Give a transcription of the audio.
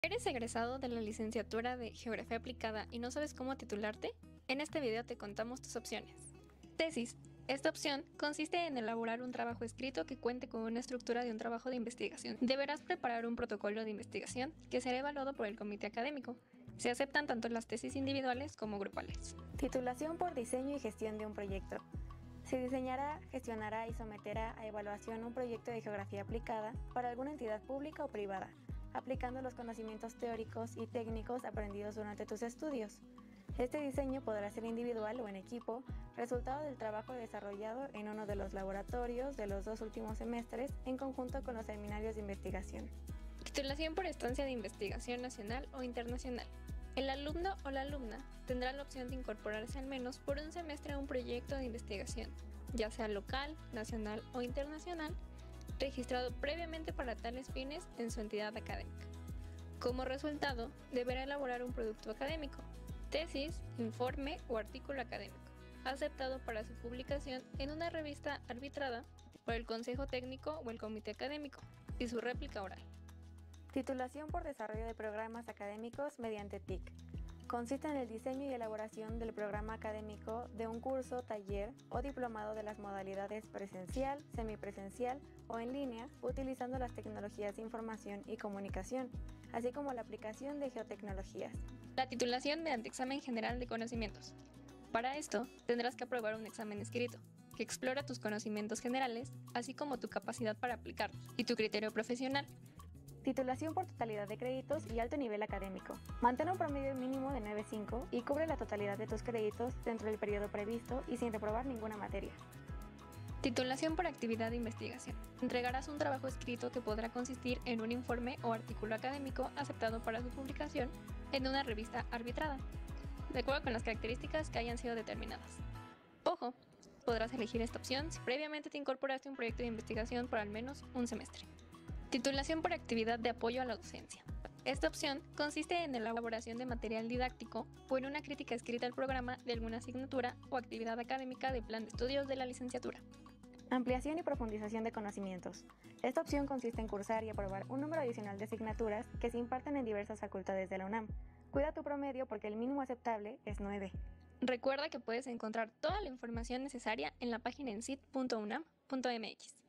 ¿Eres egresado de la licenciatura de Geografía Aplicada y no sabes cómo titularte? En este video te contamos tus opciones. Tesis. Esta opción consiste en elaborar un trabajo escrito que cuente con una estructura de un trabajo de investigación. Deberás preparar un protocolo de investigación que será evaluado por el comité académico. Se aceptan tanto las tesis individuales como grupales. Titulación por diseño y gestión de un proyecto. Se diseñará, gestionará y someterá a evaluación un proyecto de geografía aplicada para alguna entidad pública o privada, aplicando los conocimientos teóricos y técnicos aprendidos durante tus estudios. Este diseño podrá ser individual o en equipo, resultado del trabajo desarrollado en uno de los laboratorios de los 2 últimos semestres en conjunto con los seminarios de investigación. Titulación por estancia de investigación nacional o internacional. El alumno o la alumna tendrá la opción de incorporarse al menos por un semestre a un proyecto de investigación, ya sea local, nacional o internacional, registrado previamente para tales fines en su entidad académica. Como resultado, deberá elaborar un producto académico, tesis, informe o artículo académico, aceptado para su publicación en una revista arbitrada por el Consejo Técnico o el Comité Académico, y su réplica oral. Titulación por desarrollo de programas académicos mediante TIC. Consiste en el diseño y elaboración del programa académico de un curso, taller o diplomado de las modalidades presencial, semipresencial o en línea, utilizando las tecnologías de información y comunicación, así como la aplicación de geotecnologías. La titulación mediante examen general de conocimientos. Para esto, tendrás que aprobar un examen escrito, que explora tus conocimientos generales, así como tu capacidad para aplicarlos y tu criterio profesional. Titulación por totalidad de créditos y alto nivel académico. Mantén un promedio mínimo de 9.5 y cubre la totalidad de tus créditos dentro del periodo previsto y sin reprobar ninguna materia. Titulación por actividad de investigación. Entregarás un trabajo escrito que podrá consistir en un informe o artículo académico aceptado para su publicación en una revista arbitrada, de acuerdo con las características que hayan sido determinadas. Ojo, podrás elegir esta opción si previamente te incorporaste a un proyecto de investigación por al menos un semestre. Titulación por actividad de apoyo a la docencia. Esta opción consiste en la elaboración de material didáctico o en una crítica escrita al programa de alguna asignatura o actividad académica del plan de estudios de la licenciatura. Ampliación y profundización de conocimientos. Esta opción consiste en cursar y aprobar un número adicional de asignaturas que se imparten en diversas facultades de la UNAM. Cuida tu promedio porque el mínimo aceptable es 9. Recuerda que puedes encontrar toda la información necesaria en la página en sit.unam.mx.